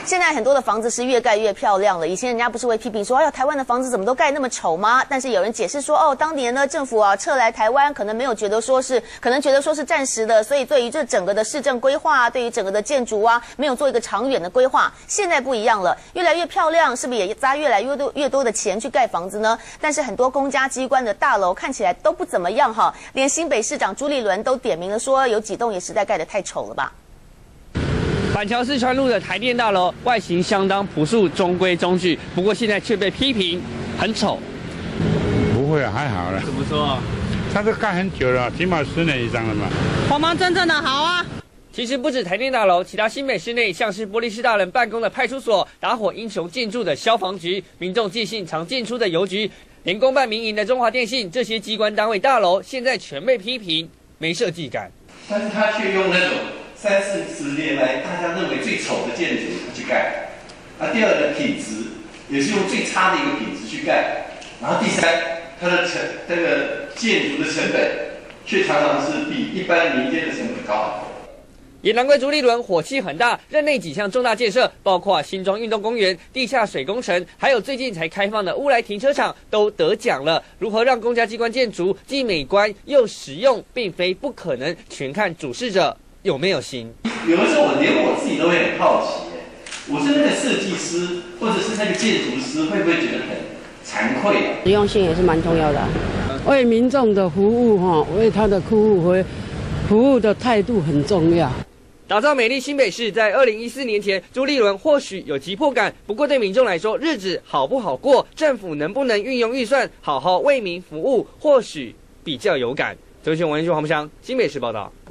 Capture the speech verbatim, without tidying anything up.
现在很多的房子是越盖越漂亮了。以前人家不是会批评说，哎呀，台湾的房子怎么都盖那么丑吗？但是有人解释说，哦，当年呢政府啊撤来台湾，可能没有觉得说是，可能觉得说是暂时的，所以对于这整个的市政规划，对于整个的建筑啊，没有做一个长远的规划。现在不一样了，越来越漂亮，是不是也砸越来越多越多的钱去盖房子呢？但是很多公家机关的大楼看起来都不怎么样哈，连新北市长朱立伦都点名了说，有几栋也实在盖得太丑了吧。 板桥四川路的台电大楼外形相当朴素，中规中矩，不过现在却被批评很丑。 不会啊，还好了。 怎么说？ 它都盖很久了，起码十年以上了嘛。 黄毛真正的好啊！ 其实不止台电大楼，其他新北市内像是玻璃市大人办公的派出所、打火英雄进驻的消防局、民众寄信常进出的邮局，连公办民营的中华电信这些机关单位大楼，现在全被批评没设计感。 但是他却用那种三四十年来大家认为最丑的建筑去盖，啊，第二个品质也是用最差的一个品质去盖，然后第三，它的成这个建筑的成本却常常是比一般民间的成本高很多。 也难怪朱立伦火气很大，任内几项重大建设，包括新庄运动公园、地下水工程，还有最近才开放的乌来停车场，都得奖了。如何让公家机关建筑既美观又实用，并非不可能，全看主事者有没有心。 有的时候我连我自己都会很好奇，我是那个设计师或者是那个建筑师，会不会觉得很惭愧啊？ 实用性也是蛮重要的、啊，为民众的服务哈，为他的客户和服务的态度很重要。 打造美丽新北市，在二零一四年前，朱立伦或许有急迫感，不过对民众来说，日子好不好过，政府能不能运用预算好好为民服务，或许比较有感。周迅、王彦勋、黄木祥，新北市报道。